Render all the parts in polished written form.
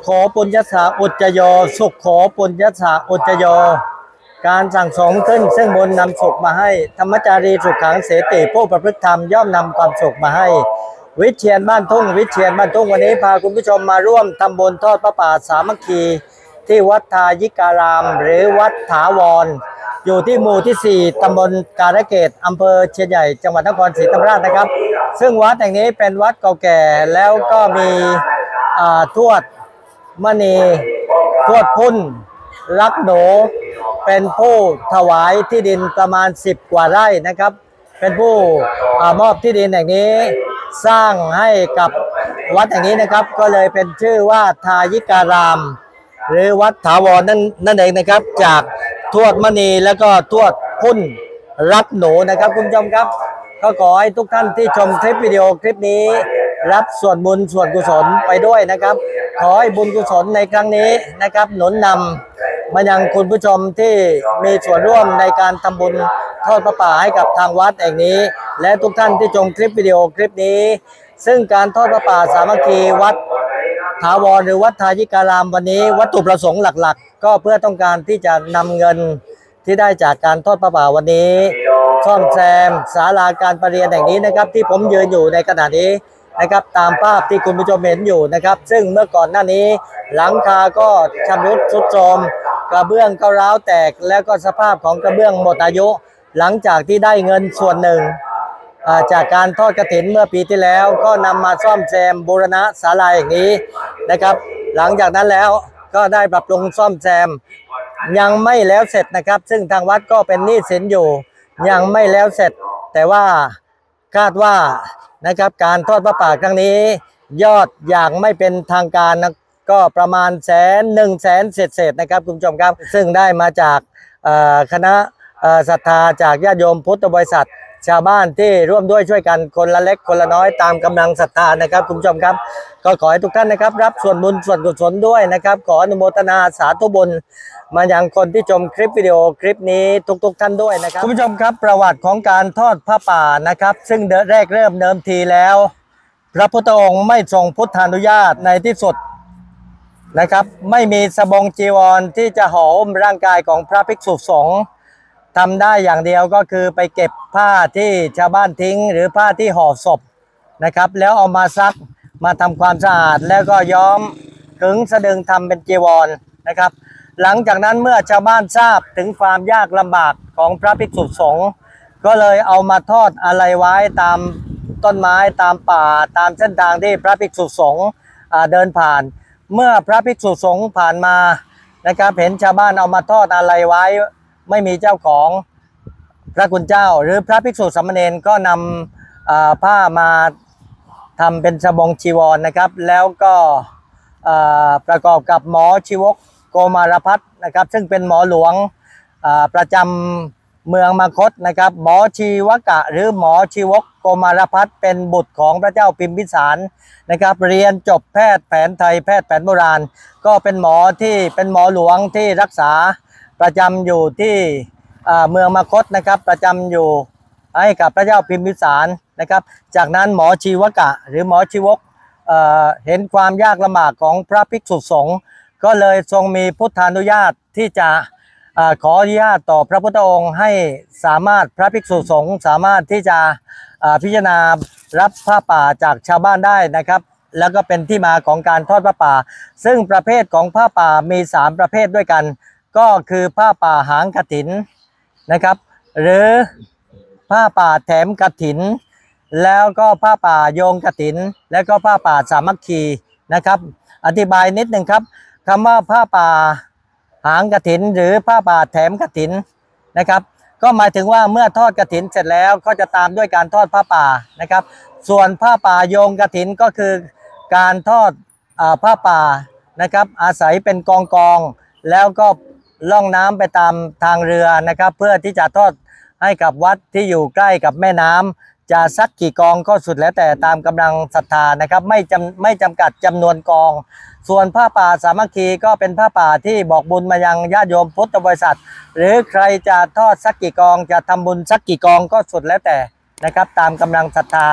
โขปุญญสาอุจจโยสุขโขปุญญสาอุจจโยการสั่งสมขึ้นซึ่งบุญนำสุขมาให้ธรรมจารีสุขขังเสติผู้ประพฤติธรรมย่อมนำความสุขมาให้วิเชียรบ้านทุ่งวิเชียรบ้านทุ่งวันนี้พาคุณผู้ชมมาร่วมทำบุญทอดพระป่าสามัคคีที่วัดทายิการามหรือวัดถาวรอยู่ที่หมู่ที่4ตำบลการะเกดอำเภอเชียนใหญ่จังหวัดนครศรีธรรมราชนะครับซึ่งวัดแห่งนี้เป็นวัดเก่าแก่แล้วก็มีทวดมณีทวดพุ่นรักโหนเป็นผู้ถวายที่ดินประมาณ10 กว่าไร่นะครับเป็นผู้มอบที่ดินแห่งนี้สร้างให้กับวัดแห่งนี้นะครับก็เลยเป็นชื่อว่าทายิการามหรือวัดถาวรนั่นเองนะครับจากทวดมณีแล้วก็ทวดพุ่นรักโหนนะครับคุณผู้ชมครับก็ขอให้ทุกท่านที่ชมคลิปวิดีโอคลิปนี้รับส่วนบุญส่วนกุศลไปด้วยนะครับขอให้บุญกุศลในครั้งนี้นะครับหนุนนำมายังคุณผู้ชมที่มีส่วนร่วมในการทำบุญทอดพระป่าให้กับทางวัดแห่งนี้และทุกท่านที่ชมคลิปวิดีโอคลิปนี้ซึ่งการทอดพระป่าสามัคคีวัดถาวรหรือวัดทายิการามวันนี้วัตถุประสงค์หลักๆก็เพื่อต้องการที่จะนำเงินที่ได้จากการทอดพระป่าวันนี้ซ่อมแซมศาลาการประเรียนแห่งนี้นะครับที่ผมยืนอยู่ในขณะนี้นะครับตามภาพที่คุณผู้ชมเห็นอยู่นะครับซึ่งเมื่อก่อนหน้านี้หลังคาก็ชำรุดทรุดโทรมกระเบื้องก็ร้าวแตกแล้วก็สภาพของกระเบื้องหมดอายุหลังจากที่ได้เงินส่วนหนึ่งจากการทอดกฐินเมื่อปีที่แล้วก็นำมาซ่อมแซมบูรณะศาลาอย่างนี้นะครับหลังจากนั้นแล้วก็ได้ปรับปรุงซ่อมแซมยังไม่แล้วเสร็จนะครับซึ่งทางวัดก็เป็นหนี้สินอยู่ยังไม่แล้วเสร็จแต่ว่าคาดว่านะครับการทอดพระป่าครั้งนี้ยอดอย่างไม่เป็นทางการนะก็ประมาณ100,000เศษนะครับคุณผู้ชมครับซึ่งได้มาจากคณะศรัทธาจากญาติโยมพุทธบริษัทชาวบ้านที่ร่วมด้วยช่วยกันคนละเล็กคนละน้อยตามกำลังศรัทธานะครับคุณผู้ชมครับก็ขอให้ทุกท่านนะครับรับส่วนบุญส่วนกุศลด้วยนะครับขออนุโมทนาสาธุบุญมายังคนที่ชมคลิปวิดีโอคลิปนี้ทุกท่านด้วยนะครับคุณผู้ชมครับประวัติของการทอดผ้าป่านะครับซึ่งแรกเริ่มเดิมทีแล้วพระพุทธองค์ไม่ทรงพุทธานุญาตในที่สุดนะครับไม่มีสบงจีวรที่จะห่อหุ้มร่างกายของพระภิกษุสงฆ์ทำได้อย่างเดียวก็คือไปเก็บผ้าที่ชาวบ้านทิ้งหรือผ้าที่ห่อศพนะครับแล้วเอามาซักมาทำความสะอาดแล้วก็ย้อมขึงสะดึงทำเป็นจีวรนะครับหลังจากนั้นเมื่อชาวบ้านทราบถึงความยากลำบากของพระภิกษุสงฆ์ก็เลยเอามาทอดอะไรไว้ตามต้นไม้ตามป่าตามเส้นทางที่พระภิกษุสงฆ์เดินผ่านเมื่อพระภิกษุสงฆ์ผ่านมานะครับเห็นชาวบ้านเอามาทอดอะไรไว้ไม่มีเจ้าของพระคุณเจ้าหรือพระภิกษุสามเณรก็นำผ้ามาทำเป็นสบงจีวรนะครับแล้วก็ประกอบกับหมอชีวกโกมารพัฒน์นะครับซึ่งเป็นหมอหลวงประจำเมืองมคธนะครับหมอชีวกะหรือหมอชีวกโกมารพัฒน์เป็นบุตรของพระเจ้าพิมพิสารนะครับเรียนจบแพทย์แผนไทยแพทย์แผนโบราณก็เป็นหมอที่เป็นหมอหลวงที่รักษาประจำอยู่ที่เมืองมคธนะครับประจำอยู่ให้กับพระเจ้าพิมพิสารนะครับจากนั้นหมอชีวกะหรือหมอชีวกเห็นความยากลำบากของพระภิกษุสงฆ์ก็เลยทรงมีพุทธานุญาตที่จะขออนุญาตต่อพระพุทธองค์ให้สามารถพระภิกษุสงฆ์สามารถที่จะพิจารณารับผ้าป่าจากชาวบ้านได้นะครับแล้วก็เป็นที่มาของการทอดผ้าป่าซึ่งประเภทของผ้าป่ามี3ประเภทด้วยกันก็คือผ้าป่าหางกฐินนะครับหรือผ้าป่าแถมกฐินแล้วก็ผ้าป่าโยงกฐินแล้วก็ผ้าป่าสามัคคีนะครับอธิบายนิดหนึ่งครับคำว่าผ้าป่าหางกฐินหรือผ้าป่าแถมกฐินนะครับก็หมายถึงว่าเมื่อทอดกฐินเสร็จแล้วก็จะตามด้วยการทอดผ้าป่านะครับส่วนผ้าป่าโยงกฐินก็คือการทอดผ้าป่านะครับอาศัยเป็นกองแล้วก็ล่องน้ำไปตามทางเรือนะครับเพื่อที่จะทอดให้กับวัดที่อยู่ใกล้กับแม่น้ำจะสักกี่กองก็สุดแล้วแต่ตามกำลังศรัทธานะครับไม่จำกัดจำนวนกองส่วนผ้าป่าสามัคคีก็เป็นผ้าป่าที่บอกบุญมายังญาติโยมพุทธบริษัทหรือใครจะทอดสักกี่กองจะทำบุญสักกี่กองก็สุดแล้วแต่นะครับตามกำลังศรัทธา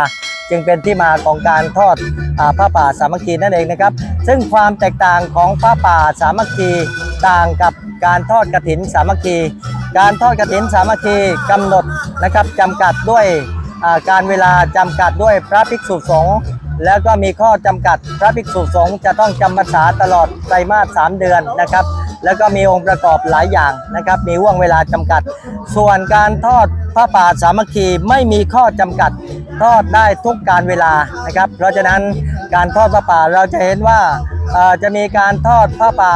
จึงเป็นที่มาของการทอดผ้าป่าสามัคคีนั่นเองนะครับซึ่งความแตกต่างของผ้าป่าสามัคคีต่างกับการทอดกฐินสามัคคีการทอดกฐินสามัคคีกำหนดนะครับจำกัดด้วยการเวลาจำกัดด้วยพระภิกษุสงฆ์แล้วก็มีข้อจำกัดพระภิกษุสงฆ์จะต้องจำพรรษาตลอดไตรมาส3 เดือนนะครับแล้วก็มีองค์ประกอบหลายอย่างนะครับมีห่วงเวลาจำกัดส่วนการทอดผ้าป่าสามัคคีไม่มีข้อจำกัดทอดได้ทุกการเวลานะครับเพราะฉะนั้นการทอดผ้าป่าเราจะเห็นว่าจะมีการทอดผ้าป่า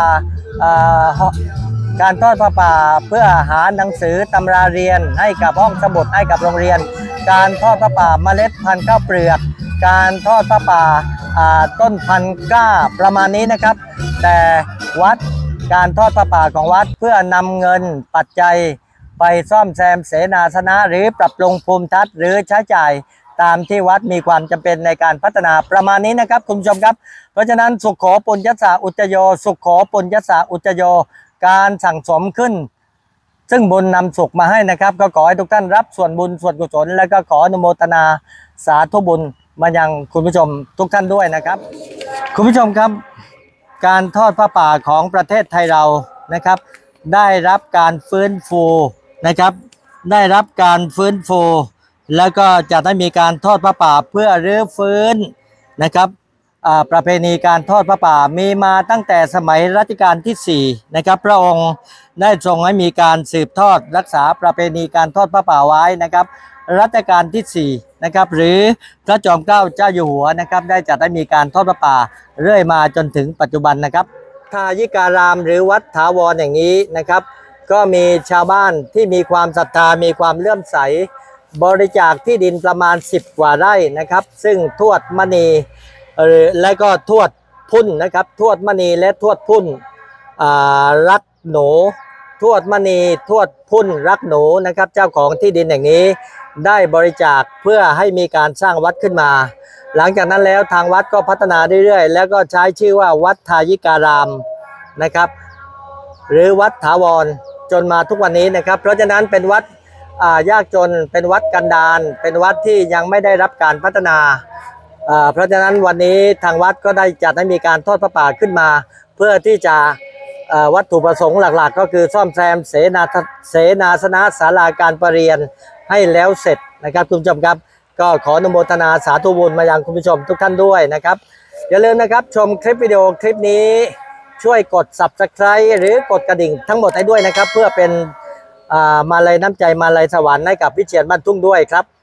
การทอดผ้าป่าเพื่อหาหนังสือตำราเรียนให้กับห้องสมุดให้กับโรงเรียนการทอดผ้าป่าเมล็ดพันธุ์ข้าวเปลือกการทอดผ้าป่าต้นพันธุ์กล้าประมาณนี้นะครับแต่วัดการทอดผ้าป่าของวัดเพื่อนำเงินปัจจัยไปซ่อมแซมเสนาสนะหรือปรับปรุงภูมิทัศน์หรือใช้จ่ายตามที่วัดมีความจำเป็นในการพัฒนาประมาณนี้นะครับคุณผู้ชมครับเพราะฉะนั้นสุขโขปุญญสาอุจจโยสุขโขปุญญสาอุจจโยการสั่งสมขึ้นซึ่งบุญนำสุขมาให้นะครับก็ขอให้ทุกท่านรับส่วนบุญส่วนกุศลและก็ขออนุโมทนาสาธุบุญมายังคุณผู้ชมทุกท่านด้วยนะครับคุณผู้ชมครับการทอดผ้าป่าของประเทศไทยเรานะครับได้รับการฟื้นฟูนะครับได้รับการฟื้นฟูแล้วก็จะได้มีการทอดผ้าป่าเพื่อรื้อฟื้นนะครับประเพณีการทอดผ้าป่ามีมาตั้งแต่สมัยรัชกาลที่4นะครับพระองค์ได้ทรงให้มีการสืบทอดรักษาประเพณีการทอดผ้าป่าไว้นะครับรัชกาลที่4นะครับหรือพระจอมเกล้าเจ้าอยู่หัวนะครับได้จัดให้มีการทอดผ้าป่าเรื่อยมาจนถึงปัจจุบันนะครับทายิการามหรือวัดถาวรอย่างนี้นะครับก็มีชาวบ้านที่มีความศรัทธามีความเลื่อมใสบริจาคที่ดินประมาณ10 กว่าไร่นะครับซึ่งทวดมณีและก็ทวดพุ่นนะครับทวดมณีและทวดพุ่นรักหนูทวดมณีทวดพุ่นรักหนูนะครับเจ้าของที่ดินแห่งนี้ได้บริจาคเพื่อให้มีการสร้างวัดขึ้นมาหลังจากนั้นแล้วทางวัดก็พัฒนาเรื่อยๆแล้วก็ใช้ชื่อว่าวัดทายิการามนะครับหรือวัดถาวรจนมาทุกวันนี้นะครับเพราะฉะนั้นเป็นวัดยากจนเป็นวัดกันดารเป็นวัดที่ยังไม่ได้รับการพัฒนาเพราะฉะนั้นวันนี้ทางวัดก็ได้จัดให้มีการทอดผ้าป่าขึ้นมาเพื่อที่จะวัตถุประสงค์หลักๆก็คือซ่อมแซมเสนาสนะศาลาการประเรียนให้แล้วเสร็จนะครับคุณผู้ชมครับก็ขออนุโมทนาสาธุบุญมายังคุณผู้ชมทุกท่านด้วยนะครับอย่าลืมนะครับชมคลิปวิดีโอคลิปนี้ช่วยกด Subscribe หรือกดกระดิ่งทั้งหมดให้ด้วยนะครับเพื่อเป็นมาลัยน้ำใจมาลัยสวรรค์ให้กับวิเชียรบ้านทุ่งด้วยครับ